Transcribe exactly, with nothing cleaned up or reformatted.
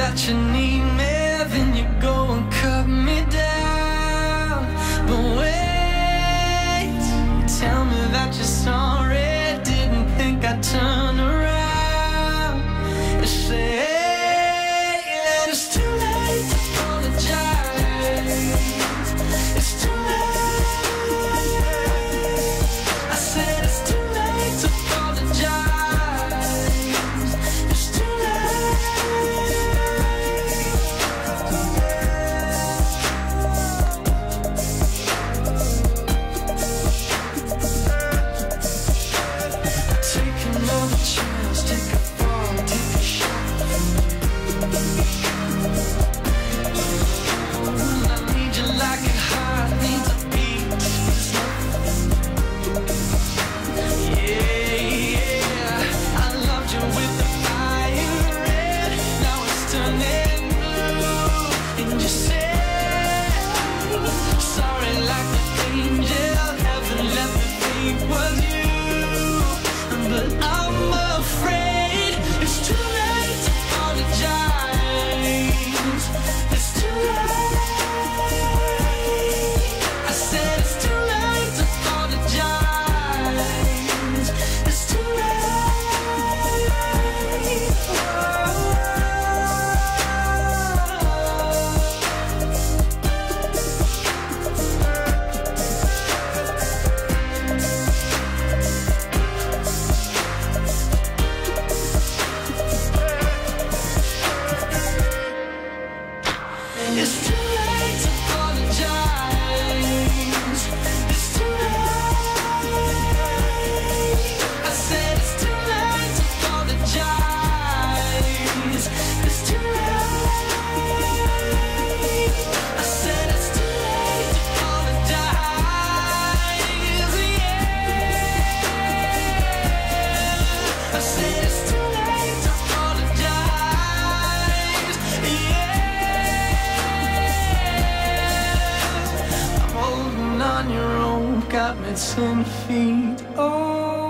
that you need me, then you go and cut me down. But wait, you tell me that you're sorry, didn't think I'd turn around. You say that it's too late to apologize. It's too late. I said it's too late to apologize. It's too take another chance, take a fall, take a shot. I need you like a heart needs a beat. Yeah, yeah, I loved you with the fire red, now it's turning blue. And you say sorry like an angel, heaven let me think was you. But I'm afraid it's too late to apologize. It's too late. I said it's too late to apologize. It's too late. It's too late to apologize. It's too late. I said it's too late to apologize. It's too late. I said it's too late to apologize. Yeah. I said it's too late to apologize. Yeah. I'm holding on your rope, got me ten feet. Oh.